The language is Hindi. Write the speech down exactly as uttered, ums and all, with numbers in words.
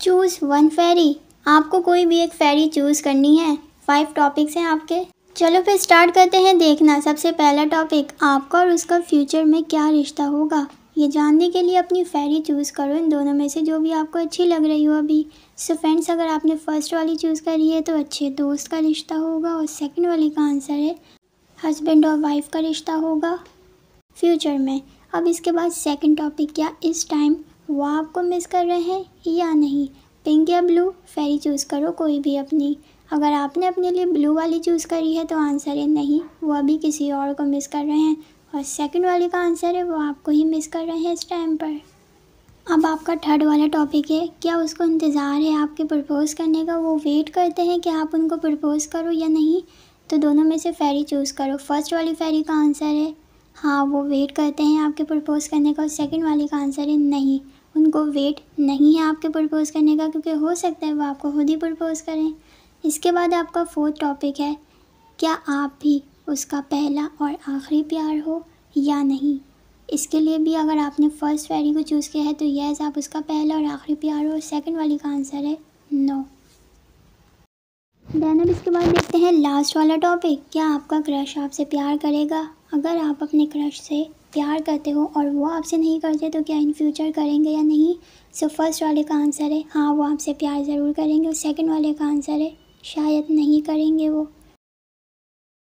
चूज़ वन फेरी। आपको कोई भी एक फेरी चूज़ करनी है। फाइव टॉपिक्स हैं आपके। चलो फिर स्टार्ट करते हैं देखना। सबसे पहला टॉपिक, आपका और उसका फ्यूचर में क्या रिश्ता होगा। ये जानने के लिए अपनी फेरी चूज़ करो, इन दोनों में से जो भी आपको अच्छी लग रही हो अभी। सो फ्रेंड्स, अगर आपने फर्स्ट वाली चूज़ करी है तो अच्छे दोस्त का रिश्ता होगा, और सेकंड वाली का आंसर है हस्बैंड और वाइफ का रिश्ता होगा फ्यूचर में। अब इसके बाद सेकंड टॉपिक, क्या इस टाइम वो आपको मिस कर रहे हैं या नहीं। पिंक या ब्लू, फेरी चूज़ करो कोई भी अपनी। अगर आपने अपने लिए ब्लू वाली चूज़ करी है तो आंसर है नहीं, वो अभी किसी और को मिस कर रहे हैं। और सेकंड वाले का आंसर है वो आपको ही मिस कर रहे हैं इस टाइम पर। अब आपका थर्ड वाला टॉपिक है, क्या उसको इंतज़ार है आपके प्रपोज़ करने का। वो वेट करते हैं कि आप उनको प्रपोज़ करो या नहीं। तो दोनों में से फेरी चूज़ करो। फर्स्ट वाली फेरी का आंसर है हाँ, वो वेट करते हैं आपके प्रपोज़ करने का। और सेकंड वाले का आंसर है नहीं, उनको वेट नहीं है आपके प्रपोज़ करने का, क्योंकि हो सकता है वो आपको खुद ही प्रपोज़ करें। इसके बाद आपका फोर्थ टॉपिक है, क्या आप भी उसका पहला और आखिरी प्यार हो या नहीं। इसके लिए भी अगर आपने फर्स्ट फेरी को चूज़ किया है तो यस, आप उसका पहला और आखिरी प्यार हो। और सेकंड वाली का आंसर है नो। देन अब इसके बाद देखते हैं लास्ट वाला टॉपिक, क्या आपका क्रश आपसे प्यार करेगा। अगर आप अपने क्रश से प्यार करते हो और वो आपसे नहीं करते तो क्या इन फ्यूचर करेंगे या नहीं। सो फर्स्ट वाले का आंसर है हाँ, वो आपसे प्यार ज़रूर करेंगे। और सेकंड वाले का आंसर है शायद नहीं करेंगे वो।